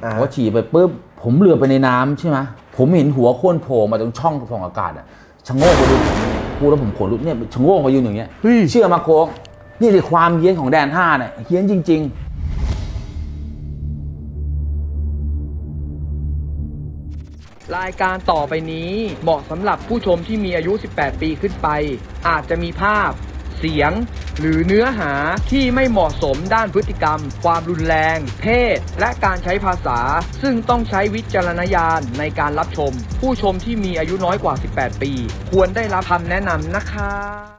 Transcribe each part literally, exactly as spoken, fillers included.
พอฉี่ไปปุ๊บผมเหลือไปในน้ำใช่ไหมผมเห็นหัวโค่นโผล่มาตรงช่องส่องอากาศอ่ะชะโงกไปดูพูดแล้วผมขนลุกเนี่ยชะโงกมายืนอย่างเงี้ยเชื่อมาโค้งนี่คือความเฮี้ยนของแดนห้าเนี่ยเฮี้ยนจริงๆรายการต่อไปนี้เหมาะสำหรับผู้ชมที่มีอายุสิบแปดปีขึ้นไปอาจจะมีภาพเสียงหรือเนื้อหาที่ไม่เหมาะสมด้านพฤติกรรมความรุนแรงเพศและการใช้ภาษาซึ่งต้องใช้วิจารณญาณในการรับชมผู้ชมที่มีอายุน้อยกว่าสิบแปดปีควรได้รับคำแนะนำนะคะ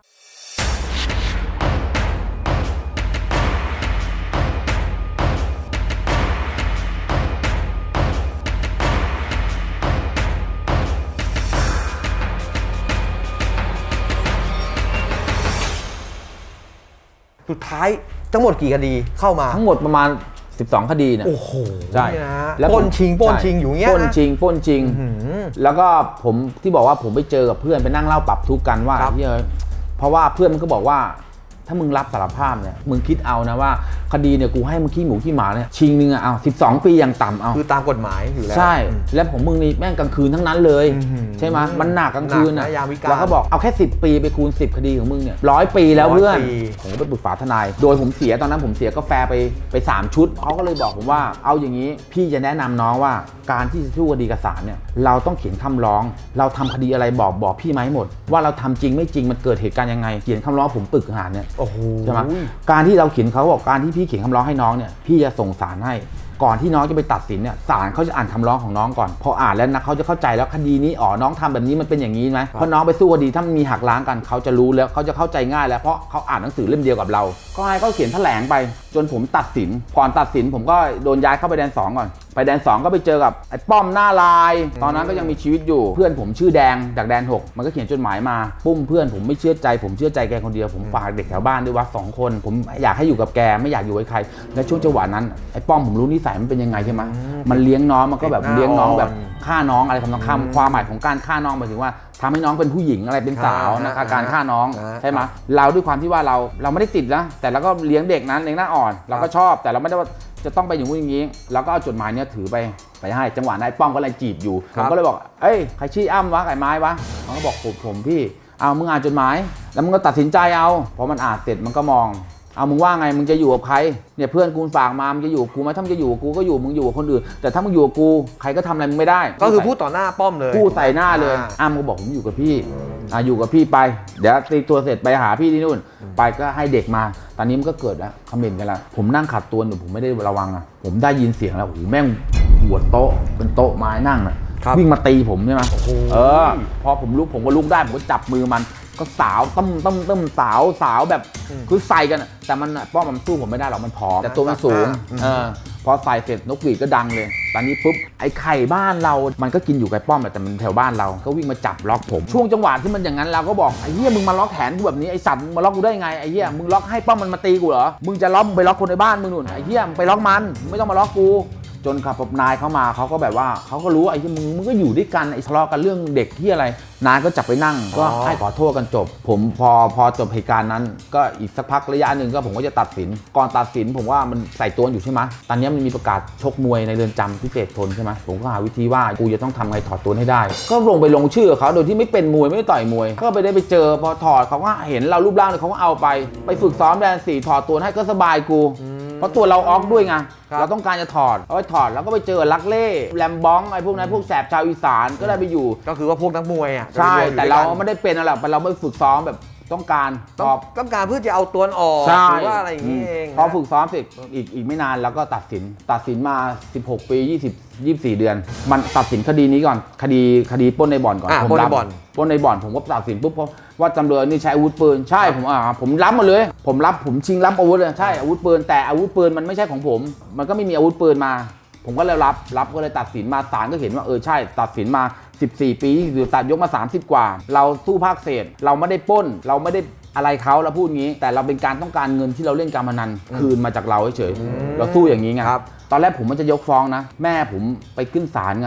สุดท้ายทั้งหมดกี่คดีเข้ามาทั้งหมดประมาณสิบสองคดีเนี่ยโอ้โหใช่แล้วปล้นชิงปล้นชิงอยู่เงี้ยปล้นชิงปล้นชิงแล้วก็ผมที่บอกว่าผมไปเจอกับเพื่อนไปนั่งเล่าปรับทุกข์กันว่าเยอะเพราะว่าเพื่อนมันก็บอกว่าถ้ามึงรับสารภาพเนี่ยมึงคิดเอานะว่าคดีเนี่ยกูให้มึงขี้หมูขี้หมาเนี่ยชิงนึงอ่ะเอาสิบสองปีอย่างต่ำเอาคือตามกฎหมายอยู่แล้วใช่แล้วผมมึงนี่แม่งกลางคืนทั้งนั้นเลยใช่ไหมมันหนักกลางคืนนะแล้วก็บอกเอาแค่สิบปีไปคูณสิบคดีของมึงเนี่ยร้อยปีแล้วเพื่อนผมก็ไปปรึกษาทนายโดยผมเสียตอนนั้นผมเสียกาแฟไปไปสามชุดเขาก็เลยบอกผมว่าเอาอย่างนี้พี่จะแนะนำน้องว่าการที่จะสู้คดีกับศาลเนี่ยเราต้องเขียนคำร้องเราทำคดีอะไรบอกบอกพี่ไหมหมดว่าเราทำจริงไม่จริงมันเกิดเหตุการณ์ยังไงเขียนคำร้องผมปรึกหาเนี่ยใช่ไหมการที่เราเขียนเขาบอกการที่พี่เขียนคำร้องให้น้องเนี่ยพี่จะส่งศาลให้ก่อนที่น้องจะไปตัดสินเนี่ยศาลเขาจะอ่านคำร้องของน้องก่อนพออ่านแล้วนะเขาจะเข้าใจแล้วคดีนี้อ๋อน้องทำแบบนี้มันเป็นอย่างนี้ไหมเพราะน้องไปสู้คดีถ้ามันมีหักล้างกันเขาจะรู้แล้วเขาจะเข้าใจง่ายแล้วเพราะเขาอ่านหนังสือเล่มเดียวกับเราก็ให้เขาเขียนแถลงไปจนผมตัดสินก่อนตัดสินผมก็โดนย้ายเข้าไปแดนสองก่อนไปแดนสองก็ไปเจอกับไอ้ป้อมหน้าลายตอนนั้นก็ยังมีชีวิตอยู่เพื่อนผมชื่อแดงจากแดนหกมันก็เขียนจดหมายมาปุ้มเพื่อนผมไม่เชื่อใจผมเชื่อใจแกคนเดียวผมฝากเด็กแถวบ้านด้วยว่าสองคนผมอยากให้อยู่กับแกไม่อยากอยู่กับใครและช่วงจังหวะนั้นไอ้ป้อมผมรู้นิสัยมันเป็นยังไงใช่ไหมมันเลี้ยงน้องมันก็แบบเลี้ยงน้องแบบฆ่าน้องอะไรทำนองคำความหมายของการฆ่าน้องหมายถึงว่าทำให้น้องเป็นผู้หญิงอะไรเป็นสาวนะคะการฆ่าน้องใช่ไหมเราด้วยความที่ว่าเราเราไม่ได้ติดนะแต่เราก็เลี้ยงเด็กนั้นเลี้ยงหน้าอ่อนเราก็ชอบแต่เราไม่ได้ว่าจะต้องไปอย่างนู้นอย่างนี้เราก็เอาจดหมายเนี้ยถือไปไปให้จังหวะนายป้อมก็เลยจีบอยู่ผมก็เลยบอกเอ้ยใครชี้อ้ำวะไก่ไม้วะเขาก็บอกผมผมพี่เอามึงอ่านจดหมายแล้วมึงก็ตัดสินใจเอาพอมันอ่านเสร็จมันก็มองเอามึงว่าไงมึงจะอยู่กับใครเนี่ยเพื่อนกูฝากมามึงจะอยู่กูไหมถ้ามึงจะอยู่กูก็อยู่มึงอยู่กับคนอื่นแต่ถ้ามึงอยู่กับกูใครก็ทำอะไรมึงไม่ได้ก็คือพูดต่อหน้าป้อมเลยพูดใส่หน้าเลยอ้ำก็บอกผมอยู่กับพี่อ่ะอยู่กับพี่ไปเดี๋ยวตีตัวเสร็จไปหาพี่ที่นู่นไปก็ให้เด็กมาตอนนี้มันก็เกิดแล้วคอมเมนต์กันละผมนั่งขัดตัวอยู่ผมไม่ได้ระวังอ่ะผมได้ยินเสียงแล้วโอ้โหแม่งหัวโต๊ะเป็นโต๊ะไม้นั่งอ่ะวิ่งมาตีผมใช่ไหมเออพอผมลุกผมก็ลุกได้ผมก็จับมือมันก็สาวต้มต้มต้มสาวสาวแบบคือใส่กันแต่มันป้อมมันสู้ผมไม่ได้หรอกมันผอมแต่ตัวมันสูงเออพอใส่เสร็จนกหวีดก็ดังเลยตอนนี้ปุ๊บไอ้ไข่บ้านเรามันก็กินอยู่ไกลป้อมแต่มันแถวบ้านเราก็วิ่งมาจับล็อกผมช่วงจังหวะที่มันอย่างนั้นเราก็บอกไอ้เหี้ยมึงมาล็อกแขนกูแบบนี้ไอ้สัตว์มึงมาล็อกกูได้ไงไอ้เหี้ยมึงล็อกให้ป้อมมันมาตีกูเหรอมึงจะล็อกไปล็อกคนในบ้านมึงนู่นไอ้เหี้ยมึงไปล็อกมันไม่ต้องมาล็อกกูจนขับนายเขามาเขาก็แบบว่าเขาก็รู้ไอ้ที่มึงมึงก็อยู่ด้วยกันไอ้ทะเลาะกันเรื่องเด็กที่อะไรนายก็จับไปนั่งก็ให้ขอโทษกันจบผมพอพอจบเหตุการณ์นั้นก็อีกสักพักระยะหนึ่งก็ผมก็จะตัดสินก่อนตัดสินผมว่ามันใส่ตัวอยู่ใช่ไหมตอนนี้มันมีประกาศชกมวยในเรือนจำพิเศษทนใช่ไหมผมก็หาวิธีว่ากูจะต้องทำไงถอดตัวให้ได้ก็ลงไปลงชื่อเขาโดยที่ไม่เป็นมวยไม่ต่อยมวยก็ไปได้ไปเจอพอถอดเขาก็เห็นเรารูปร่างเลยเขาก็เอาไปไปฝึกซ้อมแดนสี่ถอดตัวให้ก็สบายกูเพราะตัวเราออกด้วยไงเราต้องการจะถอดเอาไปถอดแล้วก็ไปเจอลักเล่แลมบ้องไอ้พวกนั้นพวกแสบชาวอีสานก็ได้ไปอยู่ก็คือว่าพวกนักมวยอ่ะใช่แต่เราไม่ได้เป็นอะไรแต่เราไม่ฝึกซ้อมแบบต้องการต้องการเพื่อจะเอาตัวออกหรือว่าอะไรอย่างนี้เองพอฝึกซ้อมเสร็จอีกอีกไม่นานแล้วก็ตัดสินตัดสินมาสิบหกปียี่สิบ ยี่สิบสี่เดือนมันตัดสินคดีนี้ก่อนคดีคดีปล้นในบ่อนก่อนผมรับปล้นในบ่อนผมก็ตัดสินปุ๊บเพราะว่าจำเลยนี่ใช้อาวุธปืนใช่ผมอ่าผมรับมาเลยผมรับผมชิงรับอาวุธเลยใช่อาวุธปืนแต่อาวุธปืนมันไม่ใช่ของผมมันก็ไม่มีอาวุธปืนมาผมก็เลยรับรับก็เลยตัดสินมาศาลก็เห็นว่าเออใช่ตัดสินมาสิบสี่ปีหรือตัดยกมาสามสิบกว่าเราสู้ภาคเศษเราไม่ได้ปล้นเราไม่ได้อะไรเขาเราพูดงี้แต่เราเป็นการต้องการเงินที่เราเล่นการพนันคืนมาจากเราเฉยเราสู้อย่างนี้ไงตอนแรกผมมันจะยกฟ้องนะแม่ผมไปขึ้นศาลไง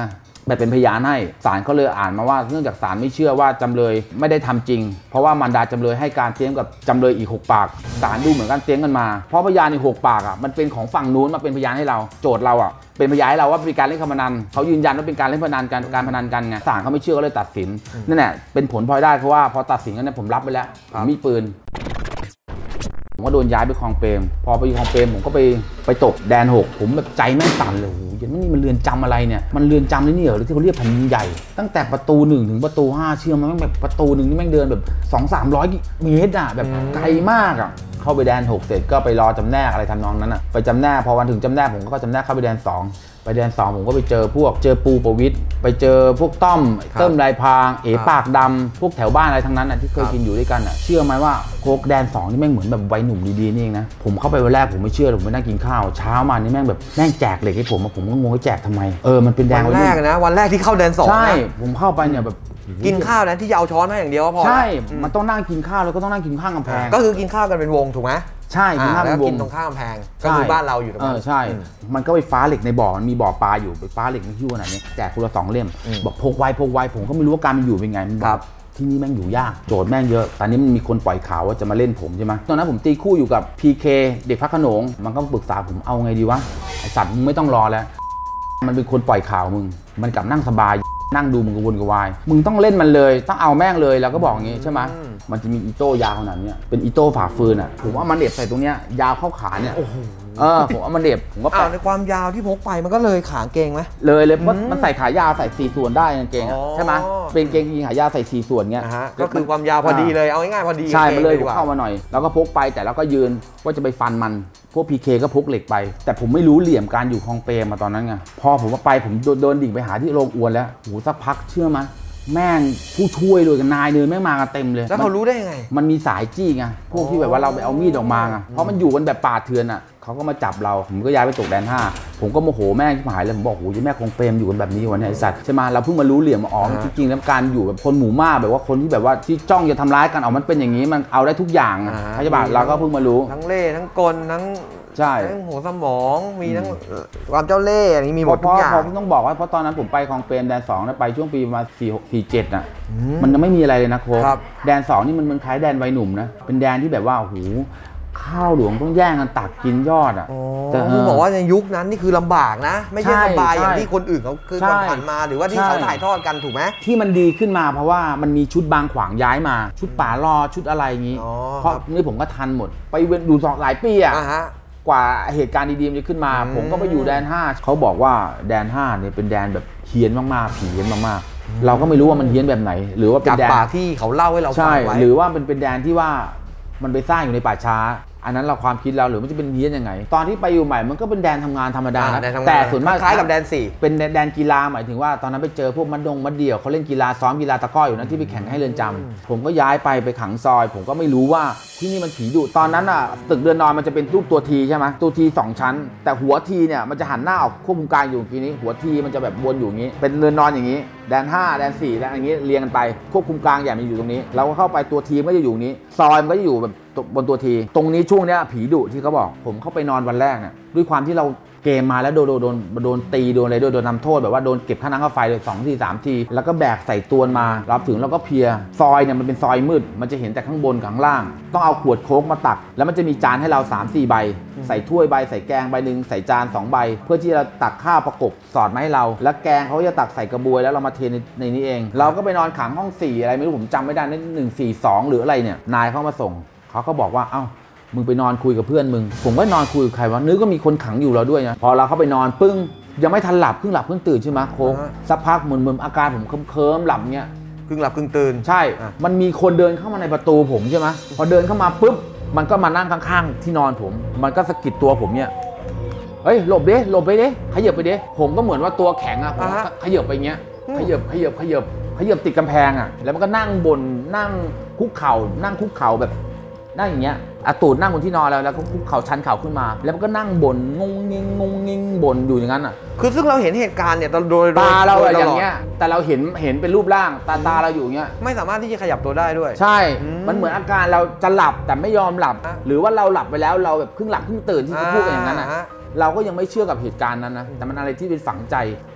แบบเป็นพยานให้ศาลเขาเลยอ่านมาว่าเนื่องจากศาลไม่เชื่อว่าจำเลยไม่ได้ทำจริงเพราะว่ามารดาจำเลยให้การเตรียมกับจำเลยอีกหกปากศาลดูเหมือนกันเตรียมกันมาเพราะพยานในหกปากอ่ะมันเป็นของฝั่งนู้นมาเป็นพยานให้เราโจทย์เราอ่ะเป็นพยานให้เราว่าเป็นการเล่นการพนันเขายืนยันว่าเป็นการเล่นพนันการการพนันกันไงศาลเขาไม่เชื่อก็เลยตัดสินนั่นแหละเป็นผลพลอยได้เพราะว่าพอตัดสินกันเนี่ยผมรับไปแล้วผมมีปืนผมก็โดนย้ายไปคลองเปรมพอไปคลองเปรมผมก็ไปไปตกแดนหกผมแบบใจแม่งสั่นเลยโอ้โหยันนี่มันเรือนจำอะไรเนี่ยมันเรือนจำนี่เหรอที่เขาเรียกแผ่นดินใหญ่ตั้งแต่ประตูหนึ่งถึงประตูห้าเชื่อมันแม่งแบบประตูหนึ่งนี่แม่งเดินแบบสองสามร้อยเมตรอ่ะแบบไกลมากอ่ะเข้าไปแดนหกเสร็จก็ไปรอจำแนกอะไรทำนองนั้นอ่ะไปจำแนกพอวันถึงจำแนกผมก็จำแนกเข้าไปแดนสองไปแดนสองผมก็ไปเจอพวกเจอปูประวิทย์ไปเจอพวกต้อมเติ้มลายพรางเอ๋ปากดำพวกแถวบ้านอะไรทั้งนั้นอ่ะที่เคยกินอยู่ด้วยกันอ่ะเชื่อไหมว่าโคกแดนสองนี่แม่งเหมือนแบบวัยหนุ่มดีๆนี่เองนะผมเข้าไปวันแรกผมไม่เชื่อผมไปนั่งกินข้าวเช้ามานี่แม่งแบบแม่งแจกเหล็กให้ผมผมก็งงว่าแจกทำไมเออมันเป็นแดงวันแรกนะวันแรกที่เข้าแดนสองใช่ผมเข้าไปเนี่ยแบบกินข้าวนะที่จะเอาช้อนมาอย่างเดียวพอใช่มันต้องนั่งกินข้าวแล้วก็ต้องนั่งกินข้างกำแพงก็คือกินข้าวกันเป็นวงถูกไหมใช่กินข้าวเป็นวงกินตรงข้างกำแพงก็คือบ้านเราอยู่ตรงนั้นใช่มันก็ไปฟ้าเหล็กในบ่อมันมีบ่อปลาอยู่ไปฟ้าเหล็กในหิ้วขนาดนี้แจกคนละสองเล่มบอกพกไว้พกไว้ผมก็ไม่รู้ว่าการมันอยู่เป็นไงครับที่นี่แม่งอยู่ยากโจทย์แม่งเยอะตอนนี้มันมีคนปล่อยข่าวว่าจะมาเล่นผมใช่ไหมตอนนั้นผมตีคู่อยู่กับ พี เค เด็กพระโขนงมันก็ปรึกษาผมเอาไงดีวะไอสัตว์มึงไม่ต้องรอแล้วมันเป็นคนปล่อยข่าวมึงมันกลับนั่งสบายนั่งดูมึงกระวนกระวายมึงต้องเล่นมันเลยต้องเอาแม่งเลยแล้วก็บอกอย่างงี้ใช่ไหมมันจะมีอีโต้ยาวขนาดนี้เป็นอีโต้ฝ่าฟืนอ่ะผมว่ามันเด็บใส่ตรงเนี้ยยาวเข้าขาเนี่ยเออผมว่ามันเด็บผมก็แปะในความยาวที่พกไปมันก็เลยขาเกงไหมเลยเลยเพราะมันใส่ขายาวใส่สี่ส่วนได้เกงใช่ไหมเป็นเกงยีนขายาวใส่สี่ส่วนเงี้ยก็คือความยาวพอดีเลยเอาง่ายๆพอดีใช่มันเลยเข้ามาหน่อยแล้วก็พกไปแต่แล้วก็ยืนว่าจะไปฟันมันพวก พี เค ก็พกเหล็กไปแต่ผมไม่รู้เหลี่ยมการอยู่คลองเปรมมาตอนนั้นไงพอผมว่าไปผมโดนดิ่งไปหาที่โรงอวนแล้วโหสักพักเชื่อมั้ยแม่งผู้ช่วยเลยกับนายเดินแม่งมากันเต็มเลยแล้วเขารู้ได้ยังไงมันมีสายจี้ไงพวกที่แบบว่าเราไปเอามีดออกมาไงเพราะมันอยู่กันแบบป่าเถื่อนอ่ะเขาก็มาจับเราผมก็ย้ายไปตกแดนห้าผมก็โมโหแม่ที่หายเลยผมบอกโอ้ยแม่คงเปรมอยู่กันแบบนี้วันนี้ไอ้สัตว์ใช่ไหมเราเพิ่งมารู้เหลี่ยมอ๋อจริงๆแล้วการอยู่แบบคนหมู่มากแบบว่าคนที่แบบว่าที่จ้องจะทำร้ายกันเอามันเป็นอย่างนี้มันเอาได้ทุกอย่างใช่ป่ะเราก็เพิ่งมารู้ทั้งเล่ทั้งกลทั้งใช่ทั้งหัวสมองมีทั้งความเจ้าเล่ห์อย่างนี้มีหมดทุกอย่างผมต้องบอกว่าเพราะตอนนั้นผมไปคลองเปรมแดนสองนะไปช่วงปีประมาณสี่หกสี่เจ็ดน่ะมันยังไม่มีอะไรเลยนะโค้ชแดนสองนี่มันมันคล้ายแดนวัยหนุ่มนะเป็นแดนที่แบบว่าโอ้โหข้าวหลวงต้องแย่งกันตักกินยอดอ่ะแต่คือบอกว่าในยุคนั้นนี่คือลำบากนะไม่ใช่สบายอย่างที่คนอื่นเขาคือผ่านมาหรือว่าที่เขาถ่ายทอดกันถูกไหมที่มันดีขึ้นมาเพราะว่ามันมีชุดบางขวางย้ายมาชุดป่ารอชุดอะไรอย่างนี้เพราะนี่ผมก็ทันหมดไปดูสองหลายปีอ่ะกว่าเหตุการณ์ดีๆจะขึ้นมาผมก็ไปอยู่แดนห้าเขาบอกว่าแดนห้าเนี่ยเป็นแดนแบบเฮี้ยนมากๆผีเฮี้ยนมากๆเราก็ไม่รู้ว่ามันเฮี้ยนแบบไหนหรือว่าเป็นแดนที่เขาเล่าให้เราฟังไว้หรือว่ามันเป็นแดนที่ว่ามันไปสร้างอยู่ในป่าช้าอันนั้นเราความคิดเราหรือมันจะเป็นเฮี้ยนยังไงตอนที่ไปอยู่ใหม่มันก็เป็นแดนทำงานธรรมดาแต่ส่วนมากคล้ายกับแดนสี่เป็นแดนกีฬาหมายถึงว่าตอนนั้นไปเจอพวกมัดดงมัดเดี่ยวเขาเล่นกีฬาซ้อมกีฬาตะก้ออยู่นะที่ไปแข่งให้เรือนจำผมก็ย้ายไปไปขังซอยผมก็ไม่รู้ว่าที่นี่มันผีดุตอนนั้นอ่ะตึกเรือนนอนมันจะเป็นรูปตัวทีใช่ไหมตัวทีสองชั้นแต่หัวทีเนี่ยมันจะหันหน้าออกควบคุมการอยู่ทีนี้หัวทีมันจะแบบวนอยู่อย่างนี้เป็นเรือนนอนอย่างนี้แดนห้าแดนสี่แดนอย่างนี้เรียงกันไปควบคุมกลางอย่างมันอยู่ตรงนี้เราก็เข้าไปตัวทีมก็จะอยู่นี้ซอยมันก็จะอยู่แบบบนตัวทีตรงนี้ช่วงเนี้ยผีดุที่เขาบอกผมเข้าไปนอนวันแรกเนี่ยด้วยความที่เราเกมมาแล้วโดนโดนโดนตีโดนอะไรโดนโดนทำโทษแบบว่าโดนเก็บค่าน้ำค่าไฟเลยสองทีสามทีแล้วก็แบกใส่ตัวมารับถึงแล้วก็เพียซอยเนี่ยมันเป็นซอยมืดมันจะเห็นแต่ข้างบนข้างล่างต้องเอาขวดโค้กมาตักแล้วมันจะมีจานให้เรา สามสี่ ใบใส่ถ้วยใบใส่แกงใบหนึ่งใส่จานสองใบเพื่อที่จะตักข้าวประกบสอดมาให้เราแล้วแกงเขาจะตักใส่กระบวยแล้วเรามาเทในในนี้เองเราก็ไปนอนขังห้องสี่อะไรไม่รู้ผมจำไม่ได้นั่นหนึ่งสี่สองหรืออะไรเนี่ยนายเขามาส่งเขาก็บอกว่าเอ้ามึงไปนอนคุยกับเพื่อนมึงผมก็นอนคุยกับใครวะนึกก็มีคนขังอยู่เราด้วยนะพอเราเข้าไปนอนปึ้งยังไม่ทันหลับเพิ่งหลับเพิ่งตื่นใช่ไหมโค้งสักพักเหมือนเหมือนอาการผมเคิมๆหลับเงี้ยเพิ่งหลับเพิ่งตื่นใช่มันมีคนเดินเข้ามาในประตูผมใช่ไหมพอเดินเข้ามาปุ๊บมันก็มานั่งข้างๆที่นอนผมมันก็สะกิดตัวผมเนี่ยเฮ้ยหลบดิหลบไปดิขยับไปดิผมก็เหมือนว่าตัวแข็งอ่ะผมขยับไปเงี้ยขยับขยับขยับขยับติดกำแพงอ่ะแล้วมันก็นั่งบนนั่งคุกเข่านั่งคุกเข่าแบบนั่งอย่างเงี้ยอาตูดนั่งบนที่นอนแล้วแล้วก็คุกเข่าชันเข่าขึ้นมาแล้วมันก็นั่งบ่นงงงิงงงงิงบ่นอยู่อย่างนั้นอ่ะคือซึ่งเราเห็นเหตุการณ์เนี่ยโดยตาเราอย่างเงี้ยแต่เราเห็นเห็นเป็นรูปร่างตาตาเราอยู่อย่างเงี้ยไม่สามารถที่จะขยับตัวได้ด้วยใช่มันเหมือนอาการเราจะหลับแต่ไม่ยอมหลับหรือว่าเราหลับไปแล้วเราแบบเพิ่งหลับเพิ่งตื่นที่เขาพูดกันอย่างนั้นอ่ะเราก็ยังไม่เชื่อกับเหตุการณ์นั้นนะแต่มันอะไรที่เป็นฝังใจพ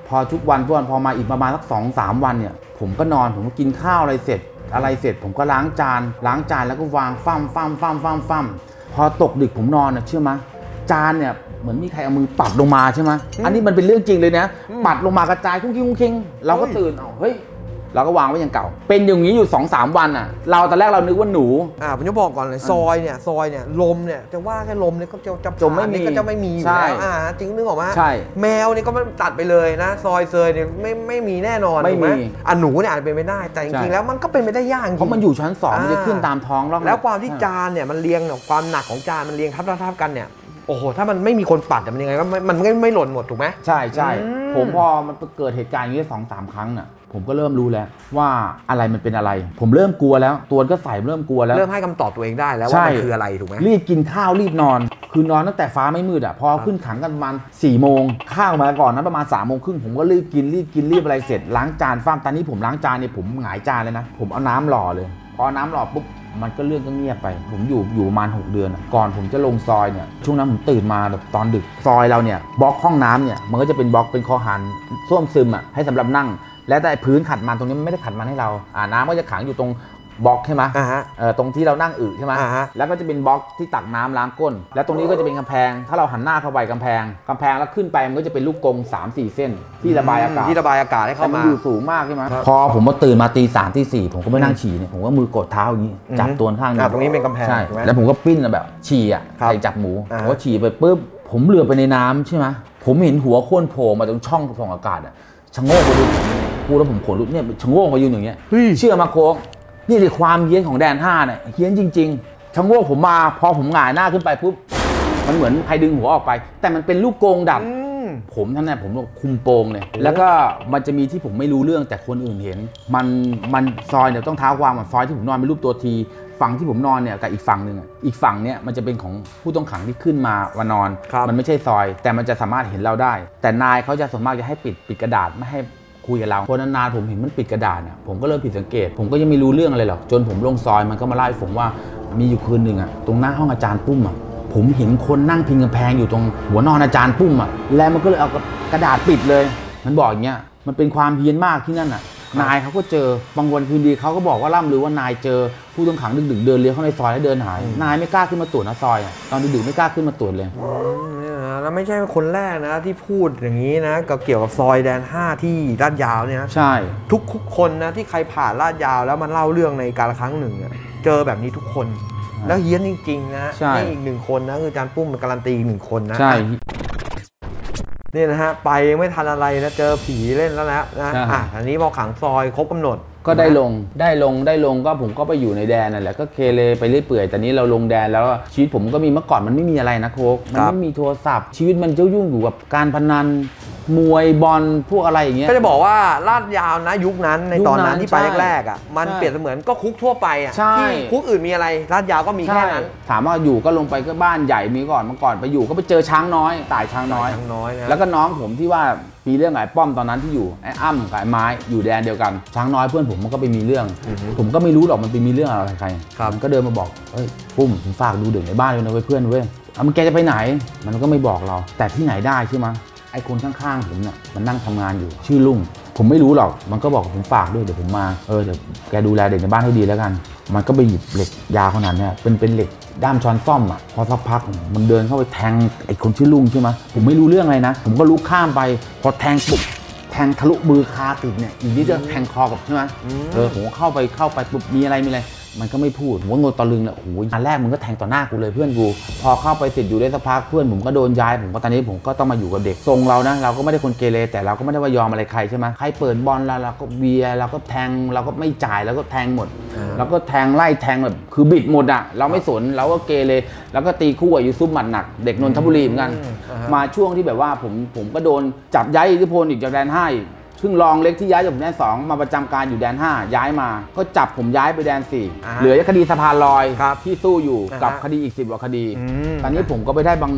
พอทุกวันทุกวันพอมาอีกประมาณสักสองสามวันเนี่ยผมก็นอนผมก็กินข้าวอะไรเสร็จอะไรเสร็จผมก็ล้างจานล้างจานแล้วก็วางฟั่มฟั่มฟั่มฟั่มฟั่มพอตกดึกผมนอนนะเชื่อไหมจานเนี่ยเหมือนมีใครเอามือปัดลงมาใช่ไหมอันนี้มันเป็นเรื่องจริงเลยนะปัดลงมากระจายคุ้งคิงคุ้งคิงเราก็ตื่นเอาเฮ้ยเราก็วางไว้อย่างเก่าเป็นอย่างนี้อยู่ สองสาม วันอ่ะเราตอนแรกเรานึกว่าหนูอ่าผมจะบอกก่อนเลยซอยเนี่ยซอยเนี่ยลมเนี่ยจะว่าแค่ลมเนี่ยก็จะจะจมไม่มีก็จะไม่มีอยู่แล้วอ่าจริงนึกออกไหมใช่แมวเนี่ยก็ไม่ตัดไปเลยนะซอยเซยเนี่ยไม่ไม่มีแน่นอนไม่มีอ่ะหนูเนี่ยอาจเป็นไปได้แต่จริงๆแล้วมันก็เป็นไปได้ยากเพราะมันอยู่ชั้นสองมันจะขึ้นตามท้องแล้วความที่จานเนี่ยมันเรียงความหนักของจานมันเรียงทับทับกันเนี่ยโอ้โหถ้ามันไม่มีคนปัดมันยังไงก็มันไม่ไม่หล่นหมดถูกไหมใช่ใช่ผมพอมันเกิดเหตุการณ์อย่างนี้สองสามครั้งน่ะผมก็เริ่มรู้แล้วว่าอะไรมันเป็นอะไร ผมเริ่มกลัวแล้วตัวก็ใส่เริ่มกลัวแล้วเริ่มให้คำตอบตัวเองได้แล้วว่ามันคืออะไรถูกไหมรีบกินข้าวรีบนอนคือนอนตั้งแต่ฟ้าไม่มืดอ่ะพอขึ้นขังกันประมาณสี่โมงข้าวมาก่อนนั้นประมาณสามโมงครึ่งผมก็รีบกินรีบกินรีบอะไรเสร็จล้างจานฟ้ามตอนนี้ผมล้างจานเนี่ยผมหงายจานเลยนะผมเอาน้ำหล่อเลยพอน้ำหล่อปุ๊บมันก็เรื่องก็เงียบไปผมอยู่อยู่ประมาณหกเดือนก่อนผมจะลงซอยเนี่ยช่วงนั้นผมตื่นมาแบบตอนดึกซอยเราเนี่ยบล็อกห้องน้ำเนี่ยมันก็จะเป็นบล็อกเป็นคอหันส้วมซึมอ่ะให้สำหรับนั่งแล้วแต่พื้นขัดมันตรงนี้ไม่ได้ขัดมันให้เราอ่าน้ำก็จะขังอยู่ตรงบล็อกใช่ไหมอ่าฮะเออตรงที่เรานั่งอึใช่ไหมอ่าฮะแล้วก็จะเป็นบล็อกที่ตักน้ำล้างก้นแล้วตรงนี้ก็จะเป็นกำแพงถ้าเราหันหน้าเข้าไปกำแพงกำแพงแล้วขึ้นไปมันก็จะเป็นลูกกรง สามสี่ เส้นที่ระบายอากาศที่ระบายอากาศให้เข้ามาอยู่สูงมากใช่ไหมพอผมมาตื่นมาตีสามตีสี่ผมก็ไม่นั่งฉี่เนี่ยผมก็มือกดเท้าอย่างนี้จับตัวข้างนี้ตรงนี้เป็นกำแพงใช่แล้วผมก็ปิ้นแบบฉี่อ่ะใส่จับหมูผมก็ฉี่ไปปุ๊บผมเหลือไปในน้ำใช่ไหมผมเห็นหัวโค่นโผล่มาตรงช่องส่องอากาศอ่ะชะโงกไปดูพูดแล้วผมขนลุกเนี่ยชะโงกมายืนอย่างเงี้ยเชื่อมาโค้งนี่คือความเฮี้ยนของแดนห้าเนี่ยเฮี้ยนจริงๆชะโงกผมมาพอผมหงายหน้าขึ้นไปปุ๊บมันเหมือนใครดึงหัวออกไปแต่มันเป็นลูกกรงดับผมท่านเนี่ยผมคุมโปงเลยแล้วก็มันจะมีที่ผมไม่รู้เรื่องแต่คนอื่นเห็นมันมันซอยเนี่ยต้องเท้าความซอยที่ผมนอนเป็นรูปตัวทีฝั่งที่ผมนอนเนี่ยกับอีกฝั่งหนึ่งอีกฝั่งเนี่ยมันจะเป็นของผู้ต้องขังที่ขึ้นมามานอนมันไม่ใช่ซอยแต่มันจะสามารถเห็นเราได้แต่นายเขาจะส่วนมากจะให้ปิดปิดกระดาษไม่ให้คุยกับเราพอนานๆผมเห็นมันปิดกระดาษอ่ะผมก็เริ่มผิดสังเกตผมก็ยังไม่รู้เรื่องอะไรหรอกจนผมลงซอยมันก็มาเล่าให้ผมว่ามีอยู่คืนหนึ่งอ่ะตรงหน้าห้องอาจารย์ปุ้มอ่ะผมเห็นคนนั่งพิงกำแพงอยู่ตรงหัวนอนอาจารย์ปุ้มอ่ะแล้วมันก็เลยเอากระดาษปิดเลยมันบอกอย่างเงี้ยมันเป็นความเฮี้ยนมากที่นั่นอ่ะนายเขาก็เจอบางวันคืนดีเขาก็บอกว่าล่ำลือว่านายเจอผู้ต้องขังดึกๆเดินเลี้ยวเข้าในซอยแล้วเดินหายนายไม่กล้าขึ้นมาตรวจนะซอยอ่ะตอนดึกๆไม่กล้าขึ้นมาตรวจเลยแล้วไม่ใช่คนแรกนะที่พูดอย่างนี้นะก็เกี่ยวกับซอยแดนห้าที่ลาดยาวเนี่ยใช่ทุกคนนะที่ใครผ่านลาดยาวแล้วมันเล่าเรื่องในการละครั้งหนึ่งเนี่ยเจอแบบนี้ทุกคนแล้วเฮี้ยนจริงๆนะนี่อีกหนึ่งคนนะคืออาจารย์ปุ้มมันการันตีอีกหนึ่งคนนะใช่นี่นะฮะไปยังไม่ทันอะไรนะเจอผีเล่นแล้วนะนะอ่ะอันนี้พอขังซอยครบกำหนดก็ได้ลงได้ลงได้ลงก็ผมก็ไปอยู่ในแดนนั่นแหละก็เคเลไปเรื่อยเปื่อยแต่นี้เราลงแดนแล้วชีวิตผมก็มีเมื่อก่อนมันไม่มีอะไรนะโค้กมันไม่มีโทรศัพท์ชีวิตมันเจ้ายุ่งอยู่กับการพนันมวยบอลพวกอะไรอย่างเงี้ยก็จะบอกว่าลาดยาวนะยุคนั้นในตอนนั้นที่ไปแรกๆอ่ะมันเปรียบเสมือนก็คุกทั่วไปอ่ะที่คุกอื่นมีอะไรลาดยาวก็มีแค่นั้นถามว่าอยู่ก็ลงไปก็บ้านใหญ่มีก่อนเมื่อก่อนไปอยู่ก็ไปเจอช้างน้อยตายช้างน้อยแล้วก็น้องผมที่ว่ามีเรื่องกับไอ้ป้อมตอนนั้นที่อยู่ไอ้อ้ำกับไอ้ไม้อยู่แดนเดียวกันช้างน้อยเพื่อนผมมันก็ไปมีเรื่องผมก็ไม่รู้หรอกมันไปมีเรื่องอะไรใครมันก็เดินมาบอกเฮ้ยปุ้มผมฝากดูเด็กในบ้านด้วยนะเพื่อนเว้ยเอามันแกจะไปไหนมันก็ไม่บอกเราแต่ที่ไหนได้ใช่ไหมไอ้คนข้างๆผมเนี่ยมันนั่งทำงานอยู่ชื่อลุงผมไม่รู้หรอกมันก็บอกผมฝากด้วยเดี๋ยวผมมาเออเดี๋ยวแกดูแลเด็กในบ้านให้ดีแล้วกันมันก็ไปหยิบเหล็กยาขนาดนี้เป็นเป็นเหล็กด้ามช้อนซ่อมอ่ะพอสักพักมันเดินเข้าไปแทงไอ้คนชื่อลุงใช่ไหมผมไม่รู้เรื่องอะไรนะผมก็ลุกข้ามไปพอแทงปุ๊บแทงทะลุมือคาติดเนี่ยอีกนิดจะแทงคอกับใช่ไหมเออผมก็เข้าไปเข้าไปปุ๊บมีอะไรมีอะไรมันก็ไม่พูดผมก็งงตะลึงเลยโอ้ยอันแรกมึงก็แทงต่อหน้ากูเลยเพื่อนกูพอเข้าไปเสร็จอยู่ได้สักพักเพื่อนผมก็โดนย้ายผมก็ตอนนี้ผมก็ต้องมาอยู่กับเด็กทรงเรานะเราก็ไม่ได้คนเกเรแต่เราก็ไม่ได้ว่ายอมอะไรใครใช่ไหมใครเปิดบอลแล้วเราก็เบียร์เราก็แทงเราก็ไม่จ่ายแล้วก็แทงหมดเราก็แทงไล่แทงแบบคือบิดหมดอ่ะเราไม่สนเราก็เกเรแล้วก็ตีคู่กับยูซุปหมัดหนักเด็กนนทบุรีเหมือนกันมาช่วงที่แบบว่าผมผมก็โดนจับย้ายอิทธิพลอีกจากแดนห้าซึ่งรองเล็กที่ย้ายจากแดนสองมาประจำการอยู่แดนห้าย้ายมาก็จับผมย้ายไปแดนสี่เหลือคดีสะพานลอยที่สู้อยู่กับคดีอีกสิบกว่าคดีตอนนี้ผมก็ไปได้บาง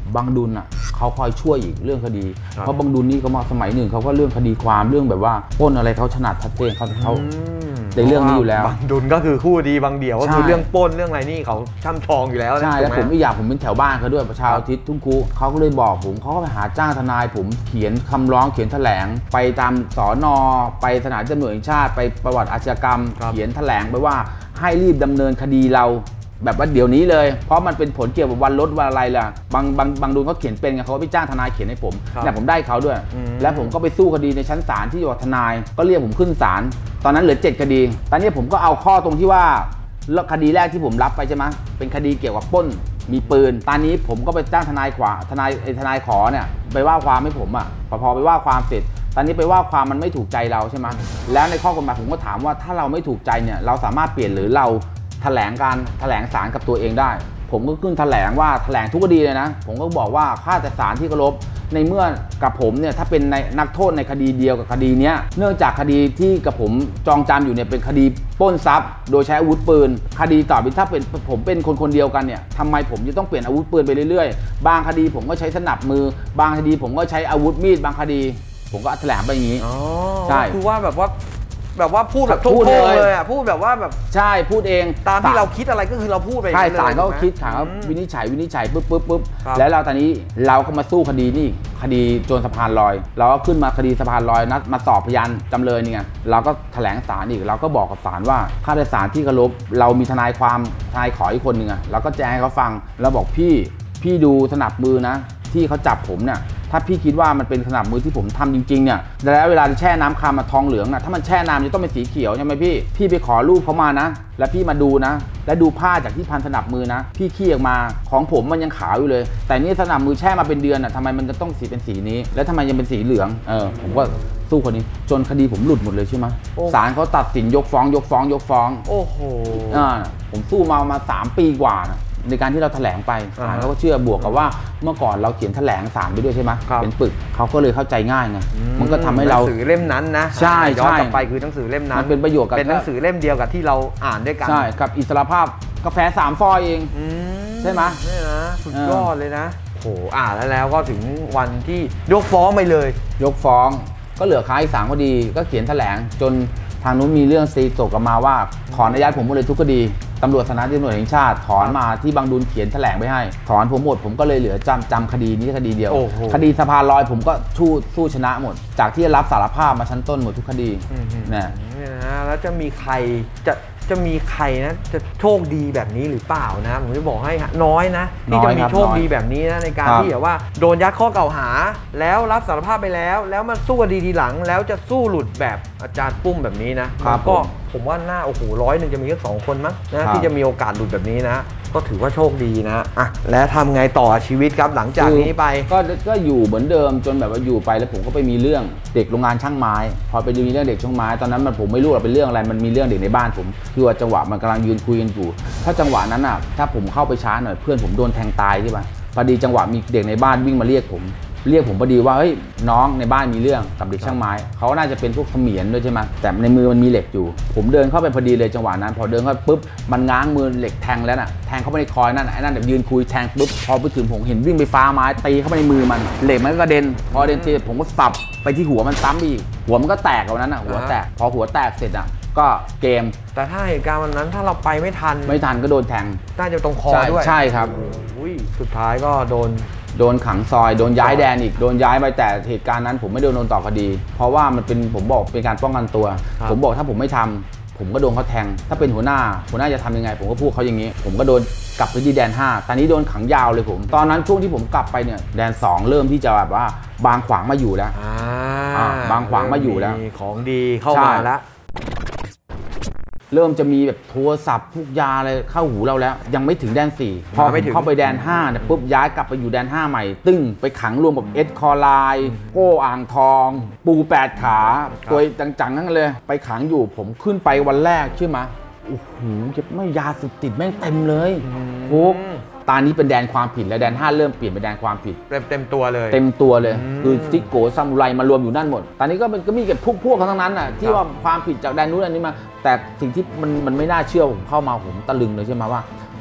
บางดุลอ่ะเขาคอยช่วยอีกเรื่องคดีเพราะบางดุลนี่เขามาสมัยหนึ่งเขาก็เรื่องคดีความเรื่องแบบว่าปล้นอะไรเขาถนัดชัดเจนเขาเขาในเรื่องนี้อยู่แล้วบางดุลก็คือคู่ดีบางเดี่ยวก็คือเรื่องปล้นเรื่องอะไรนี่เขาช่ำชองอยู่แล้วใช่แล้วผมไม่อยากผมเป็นแถวบ้านเขาด้วยประชาอาทิตย์ทุ่งคูเขาก็เลยบอกผมเขาก็ไปหาจ้างทนายผมเขียนคำร้องเขียนแถลงไปตามสน.ไปสถานตำรวจแห่งชาติไปประวัติอาชญากรรมเขียนแถลงไปว่าให้รีบดำเนินคดีเราแบบว่าเดี๋ยวนี้เลยเพราะมันเป็นผลเกี่ยวกับวันลดวันอะไรล่ะบางบางบางดุลเขาเขียนเป็นไงเขาไปจ้างทนายเขียนให้ผมเนี่ยผมได้เขาด้วยแล้วผมก็ไปสู้คดีในชั้นศาลที่จังหวัดทนายก็เรียกผมขึ้นศาลตอนนั้นเหลือเจ็ดคดีตอนนี้ผมก็เอาข้อตรงที่ว่าคดีแรกที่ผมรับไปใช่ไหมเป็นคดีเกี่ยวกับปล้นมีปืนตอนนี้ผมก็ไปจ้างทนายขวาทนายทนายขอเนี่ยไปว่าความให้ผมอ่ะพอพอไปว่าความเสร็จตอนนี้ไปว่าความมันไม่ถูกใจเราใช่ไหมแล้วในข้อกฎหมายผมก็ถามว่าถ้าเราไม่ถูกใจเนี่ยเราสามารถเปลี่ยนหรือเราแถลงการแถลงศาลกับตัวเองได้ผมก็ขึ้นแถลงว่าแถลงทุกคดีเลยนะผมก็บอกว่าข้าแต่ศาลที่เคารพในเมื่อกับผมเนี่ยถ้าเป็นในนักโทษในคดีเดียวกับคดีนี้เนื่องจากคดีที่กับผมจองจำอยู่เนี่ยเป็นคดีปล้นทรัพย์โดยใช้อาวุธปืนคดีต่อไปถ้าเป็นผมเป็นคนคนเดียวกันเนี่ยทำไมผมจะต้องเปลี่ยนอาวุธปืนไปเรื่อยๆบางคดีผมก็ใช้สนับมือบางคดีผมก็ใช้อาวุธมีดบางคดีผมก็แถลงไปอย่างนี้ใช่คือว่าแบบว่าแบบว่าพูดแบบพูดเลยอ่ะพูดแบบว่าแบบใช่พูดเองตามที่เราคิดอะไรก็คือเราพูดไปใช่ศาลก็คิดถามวินิจฉัยวินิจฉัยปุ๊บปุ๊บปุ๊บแล้วเราตอนนี้เราก็มาสู้คดีนี่คดีโจรสะพานลอยเราก็ขึ้นมาคดีสะพานลอยนัดมาสอบพยานจำเลยนี่ไงเราก็แถลงศาลอีกเราก็บอกกับศาลว่าข้าราชการที่เคารพเรามีทนายความทนายขออีกคนหนึ่งอ่ะเราก็แจ้งให้เขาฟังแล้วบอกพี่พี่ดูสนับมือนะที่เขาจับผมเนี่ยถ้าพี่คิดว่ามันเป็นสนับมือที่ผมทำจริงๆเนี่ยแล้วเวลาแช่น้ำคามาทองเหลืองนะถ้ามันแช่น้ำจะต้องเป็นสีเขียวใช่ไหมพี่พี่ไปขอรูปเขามานะแล้วพี่มาดูนะและดูผ้าจากที่พันสนับมือนะพี่ขี้ออกมาของผมมันยังขาวอยู่เลยแต่นี่สนับมือแช่มาเป็นเดือนอ่ะทำไมมันจะต้องสีเป็นสีนี้แล้วทำไมยังเป็นสีเหลืองเออผมก็สู้คนนี้จนคดีผมหลุดหมดเลยใช่ไหมศาลเขาตัดสินยกฟ้องยกฟ้องยกฟ้องโอ้โหอ่าผมสู้มามาสามปีกว่านะในการที่เราแถลงไปศาลเขาก็เชื่อบวกกับว่าเมื่อก่อนเราเขียนแถลงศาลไปด้วยใช่ไหมเป็นปึกเขาก็เลยเข้าใจง่ายไงมันก็ทำให้เราหนังสือเล่มนั้นนะใช่ย้อนกลับไปคือหนังสือเล่มนั้นมันเป็นประโยชน์กับเป็นหนังสือเล่มเดียวกับที่เราอ่านด้วยกันใช่กับอิสรภาพกาแฟสามฟอยเองใช่ไหมนี่นะสุดยอดเลยนะโอ้อ่านแล้วแล้วก็ถึงวันที่ยกฟ้องไปเลยยกฟ้องก็เหลือค้าอีกสามคดีก็เขียนแถลงจนทางนู้นมีเรื่องตีตกกลับมาว่าถอนอายัดผมหมดเลยทุกคดีตำรวจสำนักตำรวจแห่งชาติถอนมาที่บางดุลเขียนแถลงไปให้ถอนผมหมดผมก็เลยเหลือจำจำคดีนี้คดีเดียวคดีสะพานลอยผมก็สู้สู้ชนะหมดจากที่รับสารภาพมาชั้นต้นหมดทุกคดีนะแล้วจะมีใครจะจะมีใครนะจะโชคดีแบบนี้หรือเปล่านะผมจะบอกให้น้อยนะที่จะมีโชคดีแบบนี้นะในการที่แบบว่าโดนยัดข้อกล่าวหาแล้วรับสารภาพไปแล้วแล้วมันสู้คดีทีหลังแล้วจะสู้หลุดแบบอาจารย์ปุ้มแบบนี้นะก็ผมว่าหน้าโอ้โหร้อยหนึ่งจะมีแค่สองคนมั้งนะที่จะมีโอกาสหลุดแบบนี้นะก็ถือว่าโชคดีนะอ่ะแล้วทำไงต่อชีวิตครับหลังจากนี้ไปก็ก็อยู่เหมือนเดิมจนแบบว่าอยู่ไปแล้วผมก็ไปมีเรื่องเด็กโรงงานช่างไม้พอไปมีเรื่องเด็กช่างไม้ตอนนั้นมันผมไม่รู้ว่าเป็นเรื่องอะไรมันมีเรื่องเด็กในบ้านผมคือว่าจังหวะมันกำลังยืนคุยกันอยู่ถ้าจังหวะนั้นอ่ะถ้าผมเข้าไปช้าหน่อยเพื่อนผมโดนแทงตายใช่ไหมพอดีจังหวะมีเด็กในบ้านวิ่งมาเรียกผมเรียกผมพอดีว่าเฮ้ยน้องในบ้านมีเรื่องกับเด็กช่างไม้เขาน่าจะเป็นพวกเสมียนด้วยใช่ไหมแต่ในมือมันมีเหล็กอยู่ผมเดินเข้าไปพอดีเลยจังหวะนั้นพอเดินเข้าปุ๊บมันง้างมือเหล็กแทงแล้วน่ะแทงเข้าไปในคอยนั่นไอ้นั่นแบบยืนคุยแทงปุ๊บพอไปถึงผมเห็นวิ่งไปฟ้าไม้ตีเข้าไปในมือมันเหล็กมันก็กระเด็นพอเด็นตีผมก็สับไปที่หัวมันซ้ำอีกหัวมันก็แตกเอานั้นอ่ะหัวแตกพอหัวแตกเสร็จอ่ะก็เกมแต่ถ้าเหตุการณ์วันนั้นถ้าเราไปไม่ทันไม่ทันก็โดนแทงน่าจะตรงคอด้วยใช่ครับสุดท้ายก็โดนโดนขังซอยโดนย้ายแดนอีกโดนย้ายไปแต่เหตุการณ์นั้นผมไม่โดนโดนต่อคดีเพราะว่ามันเป็นผมบอกเป็นการป้องกันตัวผมบอกถ้าผมไม่ทำผมก็โดนเขาแทงถ้าเป็นหัวหน้าหัวหน้าจะทำยังไงผมก็พูดเขาอย่างนี้ผมก็โดนกลับไปที่แดนห้าตอนนี้โดนขังยาวเลยผมตอนนั้นช่วงที่ผมกลับไปเนี่ยแดนสองเริ่มที่จะแบบว่าบางขวางมาอยู่แล้วบางขวางมาอยู่แล้วของดีเข้ามาแล้วเริ่มจะมีแบบโทรศัพท์ทุกยาอะไรเข้าหูเราแล้วยังไม่ถึงแดนสี่พอเข้าไปแดนห้าเนี่ยปุ๊บย้ายกลับไปอยู่แดนห้าใหม่ตึ้งไปขังรวมกับเอสคอไลน์โก้อ่างทองปูแปดขาตัวจังๆนั่นเลยไปขังอยู่ผมขึ้นไปวันแรกใช่ไหมโอ้โหไม่ยาสุดติดแม่งเต็มเลยโค้กตอนนี้เป็นแดนความผิดแล้วแดนห้าเริ่มเปลี่ยนเป็นแดนความผิดเต็มตัวเลยเต็มตัวเลยคือซิโกซามูไรมารวมอยู่นั่นหมดตอนนี้ก็เป็นก็มีเก็บพวกพวกทั้งนั้นน่ะที่ว่าความผิดจากแดนนู้นอันนี้มาแต่สิ่งที่มันมันไม่น่าเชื่อผมเข้ามาผมตะลึงเลยใช่ไหมว่า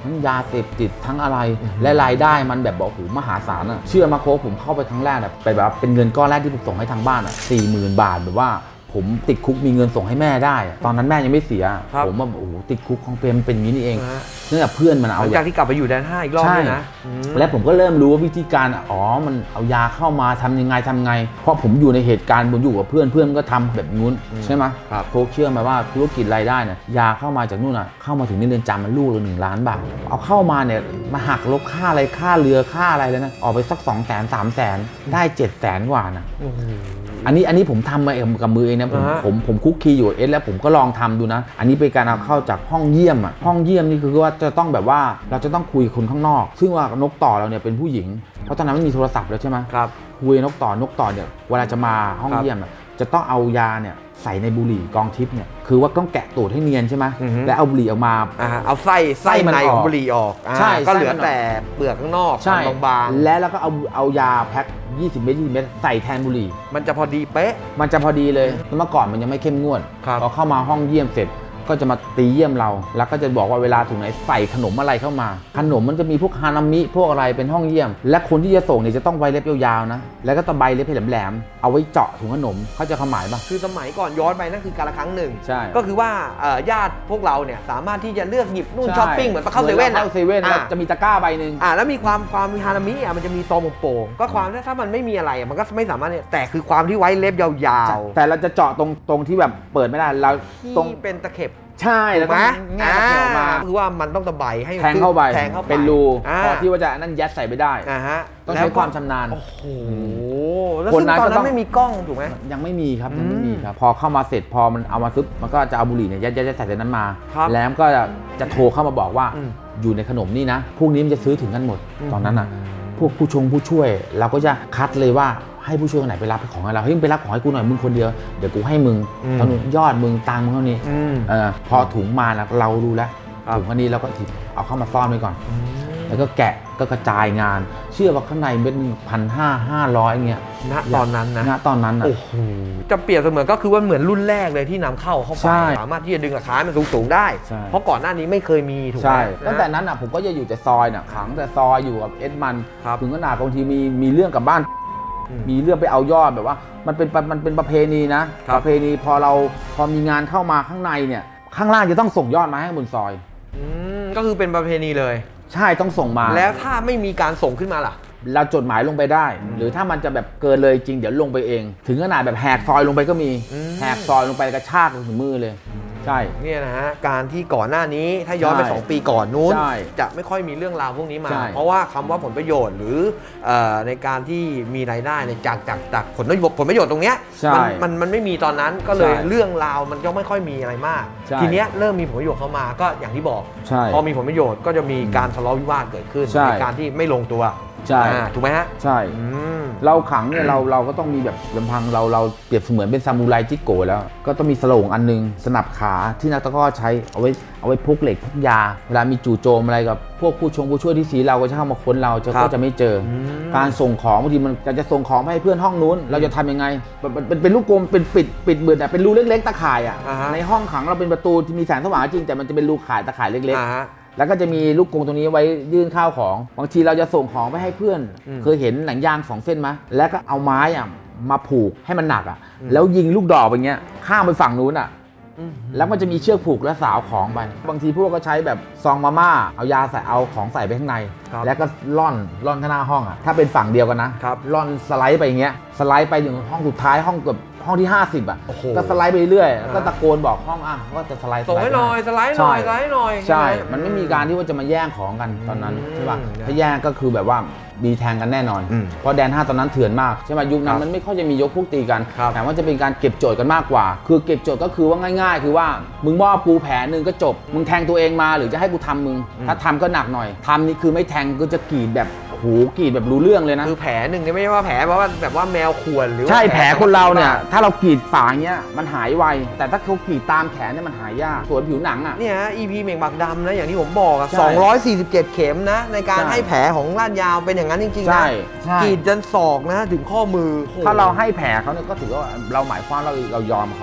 ทั้งยาเสพติดทั้งอะไรและรายได้มันแบบบอกโอ้โหมหาศาลอ่ะเชื่อมาโค้ชผมเข้าไปครั้งแรกแบบไปแบบเป็นเงินก้อนแรกที่ผมส่งให้ทางบ้านอ่ะสี่หมื่นบาทแบบว่าผมติดคุกมีเงินส่งให้แม่ได้ตอนนั้นแม่ยังไม่เสียผมว่าโอ้โหติดคุกของเปรมเป็นอย่างนี้นี่เองเนื่องจากเพื่อนมันเอาจากที่กลับไปอยู่แดนห้าอีกรอบนึงนะและผมก็เริ่มรู้ว่าวิธีการอ๋อมันเอายาเข้ามาทำยังไงทำไงเพราะผมอยู่ในเหตุการณ์ผมอยู่กับเพื่อนเพื่อนก็ทำแบบนู้นใช่ไหมโค้ชเชื่อไหมว่าธุรกิจรายได้เนี่ยยาเข้ามาจากนู่นอ่ะเข้ามาถึงในเรือนจำมันลูกละหนึ่งล้านบาทเอาเข้ามาเนี่ยมาหักลบค่าอะไรค่าเรือค่าอะไรแล้วนะออกไปสักสองแสนสามแสนได้เจ็ดแสนกว่านะอันนี้อันนี้ผมทำมาเองกับมือเองนะผมผมผมคุกคีอยู่เอสแล้วผมก็ลองทำดูนะอันนี้เป็นการเอาเข้าจากห้องเยี่ยมอ่ะห้องเยี่ยมนี่คือว่าจะต้องแบบว่าเราจะต้องคุยคนข้างนอกซึ่งว่านกต่อเราเนี่ยเป็นผู้หญิงเพราะตอนนั้นไม่มีโทรศัพท์แล้วใช่ไหมครับคุยนกต่อนกต่อเนี่ยเวลาจะมาห้องเยี่ยมจะต้องเอายาเนี่ยใส่ในบุหรี่กองทิพย์เนี่ยคือว่าต้องแกะตูดให้เนียนใช่ไหมแล้วเอาบุหรี่ออกมาเอาไส้ไส้ในของบุหรี่ออกใช่ก็เหลือแต่เปลือกข้างนอกบางๆแล้วแล้วก็เอาเอายาแพ็คยี่สิบเม็ดยี่สิบเม็ดใส่แทนบุหรี่มันจะพอดีเป๊ะมันจะพอดีเลยเมื่อก่อนมันยังไม่เข้มงวดพอเข้ามาห้องเยี่ยมเสร็จก็จะมาตีเยี่ยมเราแล้วก็จะบอกว่าเวลาถึงไหนใส่ขนมอะไรเข้ามาขนมมันจะมีพวกฮานามิพวกอะไรเป็นห้องเยี่ยมและคนที่จะส่งเนี่ยจะต้องไว้เล็บยาวๆนะแล้วก็ตะไบเล็บให้แหลมๆเอาไว้เจาะถุงขนมเขาจะความหมายป่ะคือสมัยก่อนย้อนไปนั่นคือการละครั้งหนึ่งใช่ก็คือว่าญาติพวกเราเนี่ยสามารถที่จะเลือกหยิบนู่นช้อปปิ้งเหมือนไปเข้าเซเว่นเข้าเซเว่นจะมีตะกร้าใบหนึ่งอ่าแล้วมีความความฮานามิอ่ะมันจะมีซองโป่งก็ความถ้ามันไม่มีอะไรมันก็ไม่สามารถแต่คือความที่ไว้เล็บยาวๆแต่เราจะเจาะตรงตรงที่แบบเปิดไม่ได้เราตรงเป็นตะเข็บใช่แล้วก็แง่ออกมาคือว่ามันต้องตะไบให้แทงเข้าไปเป็นรูพอที่ว่าจะนั่นยัดใส่ไปได้ต้องใช้ความชำนาญโอ้โหแล้วตอนนั้นไม่มีกล้องถูกไหมยังไม่มีครับยังไม่มีครับพอเข้ามาเสร็จพอมันเอามาซึบมันก็จะเอาบุหรี่เนี่ยยัดยัดใส่ในนั้นมาแล้วก็จะโทรเข้ามาบอกว่าอยู่ในขนมนี่นะพวกนี้มันจะซื้อถึงกันหมดตอนนั้นอ่ะพวกผู้ชงผู้ช่วยเราก็จะคัดเลยว่าให้ผู้ช่วยคนไหนไปรับของให้เราเฮ้ยไปรับของให้กูหน่อยมึงคนเดียวเดี๋ยวกูให้มึงเท่านี้ยอดมึงตังมึงเท่านี้เออพอถุงมาแล้วเราดูแล้วถุงอันนี้เราก็ถิบเอาเข้ามาซ่อนไว้ก่อนแล้วก็แกะก็กระจายงานเชื่อว่าข้างในเป็นพันห้าห้าร้อยเงี้ยณตอนนั้นนะณตอนนั้นอ่ะโอ้โหจะเปรียบเสมือนก็คือว่าเหมือนรุ่นแรกเลยที่นำเข้าเข้าไปสามารถที่จะดึงราคามันสูงๆได้เพราะก่อนหน้านี้ไม่เคยมีถูกไหมใช่ตั้งแต่นั้นอ่ะผมก็จะอยู่แต่ซอยน่ะขังแต่ซอยอยู่กับเอ็ดมันถึงขนาดบางทีมีมีเรื่องกับบ้านมีเรื่องไปเอายอดแบบว่ามันเป็นมันเป็นประเพณีนะประเพณีพอเราพอมีงานเข้ามาข้างในเนี่ยข้างล่างจะต้องส่งยอดมาให้บนซอยก็คือเป็นประเพณีเลยใช่ต้องส่งมาแล้วถ้าไม่มีการส่งขึ้นมาล่ะเราจดหมายลงไปได้หรือถ้ามันจะแบบเกินเลยจริงเดี๋ยวลงไปเองถึงขนาดแบบแหกซอยลงไปก็มีแหกซอยลงไปกระชากถึงมือเลยใช่เนี่ยนะฮะการที่ก่อนหน้านี้ถ้าย้อนไปสองปีก่อนนู้นจะไม่ค่อยมีเรื่องราวพวกนี้มาเพราะว่าคำว่าผลประโยชน์หรือในการที่มีรายได้จากจากจากผลประโยชน์ผลประโยชน์ตรงเนี้ยมันมันมันไม่มีตอนนั้นก็เลยเรื่องราวมันก็ไม่ค่อยมีอะไรมากทีเนี้ยเริ่มมีผลประโยชน์เข้ามาก็อย่างที่บอกพอมีผลประโยชน์ก็จะมีการทะเลาะวิวาทเกิดขึ้นในการที่ไม่ลงตัวใช่ถูกไหมฮะใช่เราขังเนี่ยเราเราก็ต้องมีแบบลำพังเราเราเปรียบเสมือนเป็นซามูไรจิโกะแล้วก็ต้องมีสโลงอันนึงสนับขาที่นักตะก้อใช้เอาไว้เอาไว้พกเหล็กพกยาเวลามีจู่โจมอะไรกับพวกผู้ชงผู้ช่วยที่สีเราก็จะเข้ามาค้นเราจะก็จะไม่เจอการส่งของบางทีมันจะจะส่งของให้เพื่อนห้องนู้นเราจะทำยังไงเป็นเป็นลูกกลมเป็นปิดปิดเบิดอ่ะเป็นรูเล็กๆตะข่ายอ่ะในห้องขังเราเป็นประตูที่มีแสงสว่างจริงแต่มันจะเป็นรูข่ายตะข่ายเล็กๆแล้วก็จะมีลูกกรงตรงนี้ไว้ยื่นข้าวของบางทีเราจะส่งของไปให้เพื่อนเคยเห็นหนังยางสองเส้นไหมแล้วก็เอาไม้อ่ะมาผูกให้มันหนักอ่ะแล้วยิงลูกดอกอย่างเงี้ยข้ามไปฝั่งนู้นอ่ะแล้วมันจะมีเชือกผูกและสาวของไปบางทีพวกก็ใช้แบบซองมาม่าเอายาใส่เอาของใส่ไปข้างในแล้วก็ล่อนล่อนข้างหน้าห้องอ่ะถ้าเป็นฝั่งเดียวกันนะล่อนสไลด์ไปอย่างเงี้ยสไลด์ไปถึงห้องสุดท้ายห้องเกือบห้องที่ห้าสิบอ่ะก็สไลด์ไปเรื่อยก็ตะโกนบอกห้องอ่ะว่าจะสไลด์ส่งให้หน่อยสไลด์หน่อยสไลด์หน่อยใช่มันไม่มีการที่ว่าจะมาแย่งของกันตอนนั้นใช่ป่ะถ้าแย่งก็คือแบบว่ามีแทงกันแน่นอนเพราะแดนห้าตอนนั้นเถื่อนมากใช่ไหมยุคนั้นมันไม่ค่อยจะมียกพวกตีกันแต่ว่าจะเป็นการเก็บโจทย์กันมากกว่าคือเก็บโจทย์ก็คือว่าง่ายๆคือว่ามึงมอบกูแผลนึงก็จบมึงแทงตัวเองมาหรือจะให้กูทำมึงถ้าทำก็หนักหน่อยทำนี่คือไม่แทงก็จะกรีดแบบโหกรีดแบบรู้เรื่องเลยนะคือแผลหนึ่งเนี่ยไม่ใช่ว่าแผลเพราะว่าแบบว่าแมวข่วนหรือใช่แผลคนเราเนี่ยถ้าเรากรีดฝาอย่างเงี้ยมันหายไวแต่ถ้าเขากรีดตามแขนเนี่ยมันหายยากส่วนผิวหนังอ่ะเนี่ย อี พี เหม่งบักดำนะอย่างที่ผมบอกอ่ะสองร้อยสี่สิบเจ็ดเข็มนะในการให้แผลของลาดยาวเป็นอย่างนั้นจริงๆนะกรีดจนศอกนะถึงข้อมือถ้าเราให้แผลเขาเนี่ยก็ถือว่าเราหมายความเราเรายอมเขา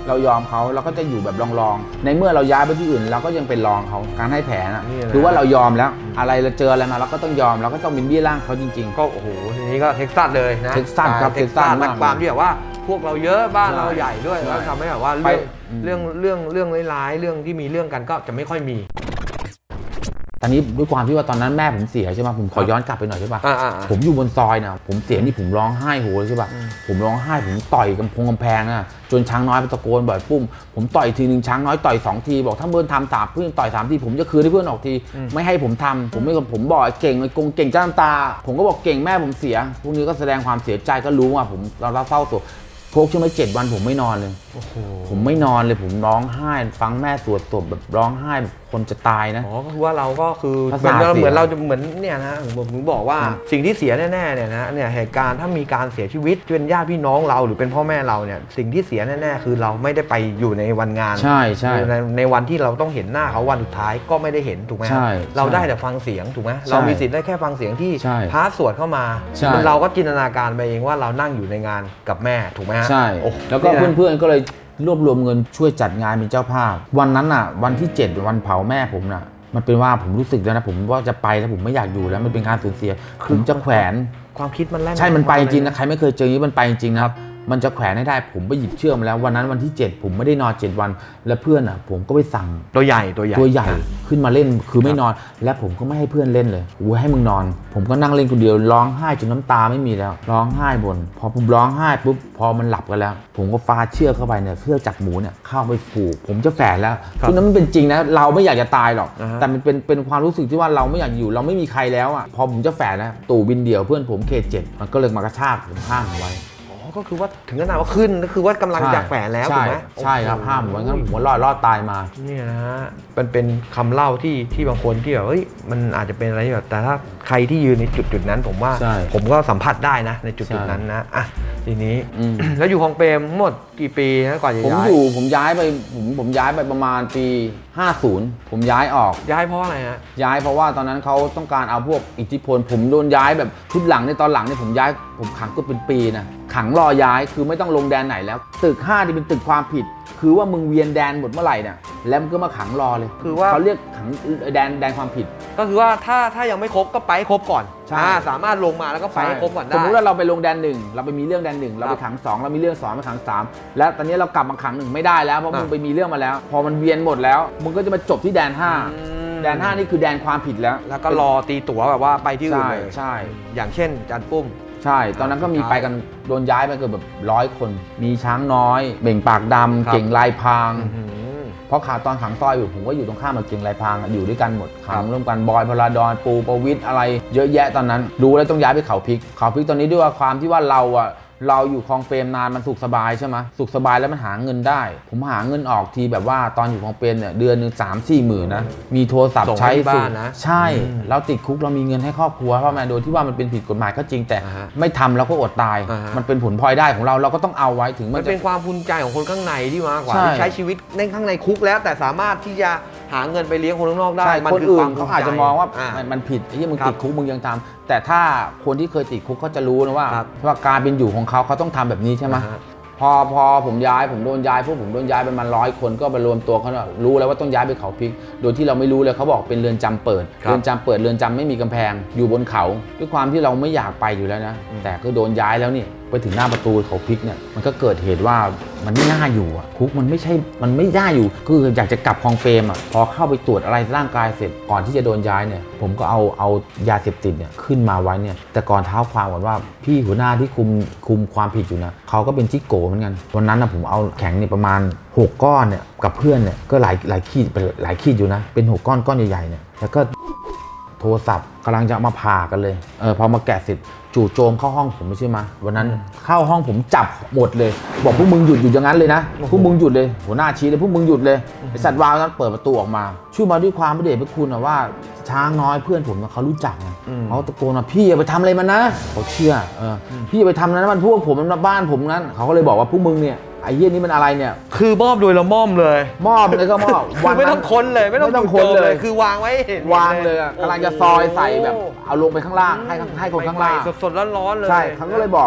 เรายอมเขาเราก็จะอยู่แบบรองๆในเมื่อเราย้ายไปที่อื่นเราก็ยังเป็นรองเขาการให้แผนอ่ะคือว่าเรายอมแล้วอะไรเราเจออะไรมาเราก็ต้องยอมเราก็ต้องเป็นเบี้ยล่างเขาจริงๆก็โอ้โหทีนี้ก็เท็กซัสเลยนะเท็กซัสครับเท็กซัสมากความที่แบบว่าพวกเราเยอะบ้านเราใหญ่ด้วยแล้วทำให้แบบว่าเรื่องเรื่องเรื่องเรื่องร้ายๆเรื่องที่มีเรื่องกันก็จะไม่ค่อยมีตอนนี้ด้วยความที่ว่าตอนนั้นแม่ผมเสียใช่ไหมผมขอย้อนกลับไปหน่อยใช่ป่ะผมอยู่บนซอยนะผมเสียนี่ผมร้องไห้โหใช่ป่ะผมร้องไห้ผมต่อยกำพงกำแพงนะจนช้างน้อยไปตะโกนบ่อยปุ้มผมต่อยทีหนึ่งช้างน้อยต่อยสองทีบอกถ้าเพื่อนทำสามเพื่อนต่อยสามทีผมจะคืนให้เพื่อนออกทีไม่ให้ผมทำผมไม่ผมบอกเก่งเลยกงเก่งจ้าน้ำตาผมก็บอกเก่งแม่ผมเสียพวกนี้ก็แสดงความเสียใจก็รู้ว่าผมเราเศร้าโศกโชคใช่ไหมเจ็ดวันผมไม่นอนเลยผมไม่นอนเลยผมร้องไห้ฟังแม่สวดศพแบบร้องไห้แบบคนจะตายนะอ๋อก็คือว่าเราก็คือเหมือนเราเหมือนเราจะเหมือนเนี่ยนะผมผมบอกว่าสิ่งที่เสียแน่ๆเนี่ยนะเนี่ยเหตุการณ์ถ้ามีการเสียชีวิตเป็นญาติพี่น้องเราหรือเป็นพ่อแม่เราเนี่ยสิ่งที่เสียแน่ๆคือเราไม่ได้ไปอยู่ในวันงานใช่ใช่ในในวันที่เราต้องเห็นหน้าเขาวันสุดท้ายก็ไม่ได้เห็นถูกไหมเราได้แต่ฟังเสียงถูกไหมเรามีสิทธิ์ได้แค่ฟังเสียงที่พระสวดเข้ามาเราก็จินตนาการไปเองว่าเรานั่งอยู่ในงานกับแม่ถูกไหมใช่แล้วก็เพื่อนๆก็เลยรวบรวมเงินช่วยจัดงานเป็นเจ้าภาพวันนั้นอ่ะวันที่เจ็ดวันเผาแม่ผมน่ะมันเป็นว่าผมรู้สึกแล้วนะผมว่าจะไปแล้วผมไม่อยากอยู่แล้วมันเป็นการสูญเสียผมจะแขวนความคิดมันแล่นใช่มันไปจริงนะใครไม่เคยเจออย่างนี้มันไปจริงนะครับมันจะแขวนให้ได้ผมไปหยิบเชือกมาแล้ววันนั้นวันที่เจ็ดผมไม่ได้นอนเจ็ดวันแล้วเพื่อนอ่ะผมก็ไปสั่งตัวใหญ่ตัวใหญ่ตัวใหญ่ขึ้นมาเล่นคือไม่นอนและผมก็ไม่ให้เพื่อนเล่นเลยอู้ให้มึงนอนผมก็นั่งเล่นคนเดียวร้องไห้จนน้ำตาไม่มีแล้วร้องไห้บ่นพอผมร้องไห้ปุ๊บพอมันหลับกันแล้วผมก็ฟาดเชือกเข้าไปเนี่ยเชือกจับหมูเนี่ยเข้าไปผูกผมจะแฝงแล้วคือนั้นมันเป็นจริงนะเราไม่อยากจะตายหรอกแต่มันเป็นเป็นความรู้สึกที่ว่าเราไม่อยากอยู่เราไม่มีใครแล้วอ่ะพอผมจะแฝงนะตู่บินเดี่ยวเพื่อนผมเขตเจ็ดมันก็เลยมากระชากผมข้างไว้ก็คือว่าถึงขนาดว่าขึ้นก็คือว่ากำลังจะแฝงแล้วถูกไหมใช่ครับห้ามผมงั้นผมรอดรอดตายมาเนี่ยนะฮะมันเป็นคำเล่าที่ที่บางคนที่แบบเฮ้ยมันอาจจะเป็นอะไรแบบแต่ถ้าใครที่ยืนในจุดจุดนั้นผมว่าผมก็สัมผัสได้นะในจุดจุดนั้นนะอ่ะทีนี้แล้วอยู่คลองเปรมหมดกี่ปีนะก่อนจะย้ายผมอยู่ผมย้ายไปผมผมย้ายไปประมาณปีห้าสิบผมย้ายออกย้ายเพราะอะไรฮะย้ายเพราะว่าตอนนั้นเขาต้องการเอาพวกอิทธิพลผมโดนย้ายแบบชุดหลังในตอนหลังเนี่ยผมย้ายผมขังก็เป็นปีนะขังรอย้ายคือไม่ต้องลงแดนไหนแล้วตึกห้าที่เป็นตึกความผิดคือว่ามึงเวียนแดนหมดเมื่อไหร่เนี่ยแล้วมันก็มาขังรอเลยคือว่าเขาเรียกขังแดนแดนความผิดก็คือว่าถ้าถ้ายังไม่ครบก็ไปครบก่อนสามารถลงมาแล้วก็ไปครบก่อนได้สมมติว่าเราไปลงแดนหนึ่งเราไปมีเรื่องแดนหนึ่งเราไปขังสองเรามีเรื่องสองไปขังสามแล้วตอนนี้เรากลับมาขังหนึ่งไม่ได้แล้วเพราะมึงไปมีเรื่องมาแล้วพอมันเวียนหมดแล้วมึงก็จะมาจบที่แดนห้าแดนห้านี่คือแดนความผิดแล้วแล้วก็รอตีตั๋วแบบว่าไปที่อื่นเลยใช่อย่างเช่นจันปุ้มใช่ตอนนั้นก็มีไปกันโดนย้ายไปเกือบแบบร้อยคนมีช้างน้อยเบ่งปากดำเก่งลายพางเพราะขาตอนขังซอยอยู่ผมก็อยู่ตรงข้ามกับเก่งลายพางอยู่ด้วยกันหมดขังร่วมกันบอยพลาดอนปูประวิทย์อะไรเยอะแยะตอนนั้นรู้แล้วต้องย้ายไปเขาพริกเขาพริกตอนนี้ด้วยความที่ว่าเราอะเราอยู่คลองเปรมนานมันสุขสบายใช่ไหมสุขสบายแล้วมันหาเงินได้ผมหาเงินออกทีแบบว่าตอนอยู่คลองเปรมเนี่ยเดือนหนึ่งสามสี่หมื่นนะมีโทรศัพท์ใช้บ้านนะใช่เราติดคุกเรามีเงินให้ครอบครัวเพราะแม่โดยที่ว่ามันเป็นผิดกฎหมายก็จริงแต่ไม่ทำเราก็อดตายมันเป็นผลพลอยได้ของเราเราก็ต้องเอาไว้ถึงมันเป็นความภูมิใจของคนข้างในที่มากกว่าที่ใช้ชีวิตในข้างในคุกแล้วแต่สามารถที่จะหาเงินไปเลี้ยงคนข้างนอกได้คนอื่นเขาอาจจะมองว่ามันผิดที่มึงติดคุกมึงยังทำแต่ถ้าคนที่เคยติดคุกเขาจะรู้นะว่าว่าการเป็นอยู่ของเขาเขาต้องทำแบบนี้ใช่ไหมพอพอผมย้ายผมโดนย้ายพวกผมโดนย้ายประมาณร้อยคนก็ไปรวมตัวเขารู้แล้วว่าต้องย้ายไปเขาพริกโดยที่เราไม่รู้เลยเขาบอกเป็นเรือนจำเปิดเรือนจำเปิดเรือนจำไม่มีกำแพงอยู่บนเขาด้วยความที่เราไม่อยากไปอยู่แล้วนะแต่ก็โดนย้ายแล้วนี่ไปถึงหน้าประตูเขาพริกเนี่ยมันก็เกิดเหตุว่ามันไม่น่าอยู่อ่ะคุกมันไม่ใช่มันไม่น่าอยู่คืออยากจะกลับคลองเปรมอ่ะพอเข้าไปตรวจอะไรร่างกายเสร็จก่อนที่จะโดนย้ายเนี่ยผมก็เอาเอายาเสพติดเนี่ยขึ้นมาไว้เนี่ยแต่ก่อนเท้าความก่อนว่าพี่หัวหน้าที่คุมคุมความผิดอยู่นะเขาก็เป็นจิ๊กโกเหมือนกันวันนั้นนะผมเอาแข็งเนี่ยประมาณหกก้อนเนี่ยกับเพื่อนเนี่ยก็หลายหลายขีดเป็นหลายขีดอยู่นะเป็นหกก้อนก้อนใหญ่ๆเนี่ยแล้วก็โทรศัพท์กำลังจะมาผ่ากันเลยเออพอมาแกะเสร็จจู่โจมเข้าห้องผมไม่ใช่ไหมวันนั้นเข้าห้องผมจับหมดเลยบอกพวกมึงหยุดหยุดอย่างนั้นเลยนะพวกมึงหยุดเลยหัวหน้าชี้เลยพวกมึงหยุดเลยไอสัตว์วาวนั้นเปิดประตูออกมาช่วยมาด้วยความพระเดชพระคุณนะว่าช้างน้อยเพื่อนผมเขารู้จักเขาตะโกนว่าพี่อย่าไปทำอะไรมันนะเขาเชื่อเออพี่อย่าไปทำนั้นมันพวกผมมันบ้านผมนั้นเขาก็เลยบอกว่าพวกมึงเนี่ยไอ้เหี้ยนี่มันอะไรเนี่ยคือมอบโดยละม่อมเลยมอบเลยก็มอบวันไม่ต้องค้นเลยไม่ต้องค้นเลยคือวางไว้วางเลยกำลังจะซอยใส่แบบเอาลงไปข้างล่างให้ให้คนข้างล่างสดๆร้อนๆเลยใช่เขาก็เลยบอก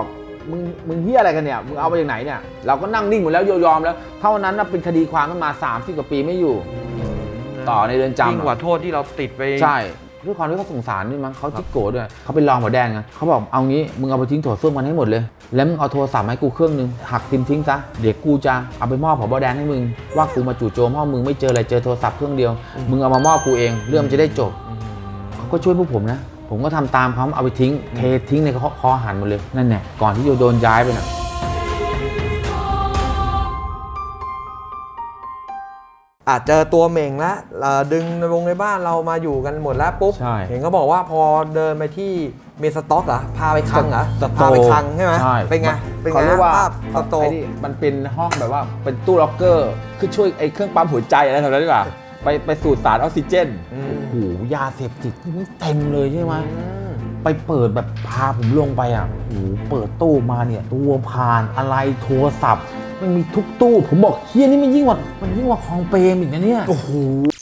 มึงมึงเฮี้ยอะไรกันเนี่ยมึงเอาไปจากไหนเนี่ยเราก็นั่งนิ่งหมดแล้วยอมแล้วเท่านั้นนะเป็นคดีความขึ้นมาสามสิบกว่าปีไม่อยู่ต่อในเรือนจำยิ่งกว่าโทษที่เราติดไปใช่ด้วยความที่เขาสงสารด้วยมั้งเขาจิกโกรธด้วยเขาเป็นรองหัวแดงไงเขาบอกเอางี้มึงเอาไปทิ้งโถส้วมกันให้หมดเลยแล้วมึงเอาโทรศัพท์ให้กูเครื่องนึงหักซิมทิ้งซะเดี๋ยวกูจะเอาไปมอบผบ.แดงให้มึงว่ากูมาจู่โจมห้องมึงไม่เจออะไรเจอโทรศัพท์เครื่องเดียวมึงเอามามอบกูเองเรื่องจะได้จบเขาก็ช่วยพวกผมนะผมก็ทำตามเขาเอาไปทิ้งเททิ้งในคอหันหมดเลยนั่นแหละก่อนที่จะโดนย้ายไปน่ะอาจเจอตัวเหม่งแล้วดึงในวงในบ้านเรามาอยู่กันหมดแล้วปุ๊บเห็นเขาบอกว่าพอเดินไปที่เมสต็อกเหรอพาไปคังเหรอพาไปคังใช่ไหมเป็นไงเป็นไงเขาเรียกว่าสโตร์มันเป็นห้องแบบว่าเป็นตู้ล็อกเกอร์คือช่วยไอ้เครื่องปั๊มหัวใจอะไรทำนั้นดีกว่าไปไปสูดสารออกซิเจนโอ้โหยาเสพติดนี่เต็มเลยใช่ไหมไปเปิดแบบพาผมลงไปอ่ะโอ้โหเปิดตู้มาเนี่ยตัวผ่านอะไรโทรศัพท์มันมีทุกตู้ผมบอกเฮียนี่มันยิ่งกว่ามันยิ่งกว่าคลองเปรมอีกนะเนี่ยโอ้โห